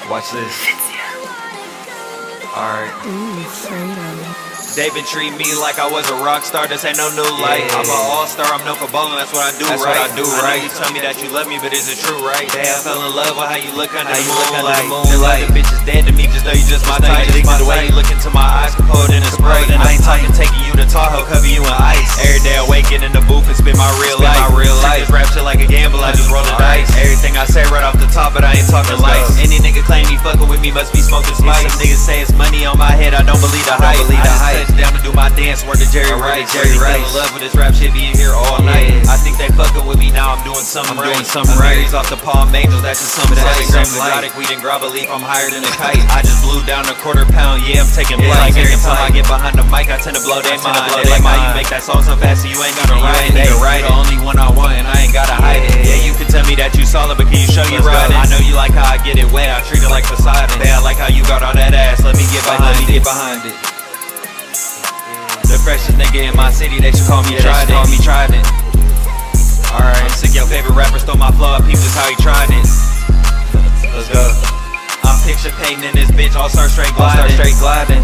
Watch this. Alright. Ooh, Fredo. They been treating me like I was a rock star, this ain't no new light. I'm an all-star, I'm known for bowling, that's what I do right. I know you tell me that you love me, but is it true, right? I fell in love with how you look under the moonlight. Them other bitches dead to me, just know you just my type. The way you look into my eyes, cold in a Sprite. I ain't talking taking you to Tahoe, cover you in ice. Every day I wake in the booth and spit my real life. This rap shit like a gamble, I just roll the dice. Everything I say right off the top, but I ain't talking lights. Any nigga claim he fucking with me must be smoking spice. Some niggas say it's money on my head, I don't believe the hype. I just touch down to do my dance, word to Jerry Rice. Fell in love with this rap shit, being here all night. I think they fucking with me now, I'm doing something right. Marries off the Palm Angels, that's just something right. Exotic weed and grab a leaf, I'm higher than a kite. I just blew down a quarter pound, yeah, I'm taking flight. Every time I get behind the mic, I tend to blow their mind. They like how you make that song so fast, so you ain't gotta write it. The only one I want, and I ain't gotta hide it. Yeah, you can tell me that you solid, but can you show you right? I know you like how I get it wet, I treat it like Poseidon. I like how you got all that ass, let me get behind it. The freshest nigga in my city, they should call me Trident. Alright, sick your favorite rapper stole my flow, peep just how he tried it. Let's go. I'm picture painting in this bitch, all-star straight gliding.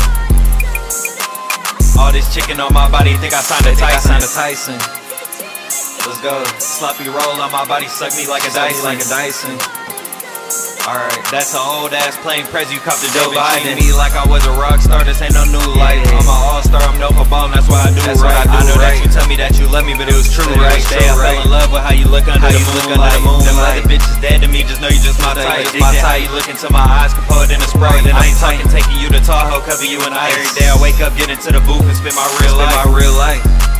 All this chicken on my body, think I signed a Tyson. Let's go. Sloppy roll on my body, suck me like a Dyson. Alright, that's an old ass plain prez, you cop the Joe Biden. Me like I was a rock star, this ain't no new life. I'm an all-star, I'm known for ballin', that's what I do right. I know that you tell me that you love me, but it was true, right? I fell in love with how you look under the moonlight. Them other bitches dead to me, just know you just my type. How you look into my eyes, cold in a Sprite. And I ain't talking taking you to Tahoe, cover you in ice. Every day I wake up, get into the booth and spit my real life.